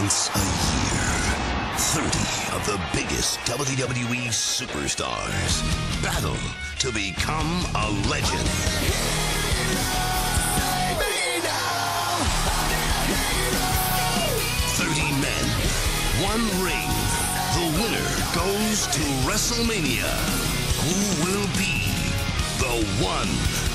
Once a year, 30 of the biggest WWE superstars battle to become a legend. 30 men, one ring. The winner goes to WrestleMania. Who will be the one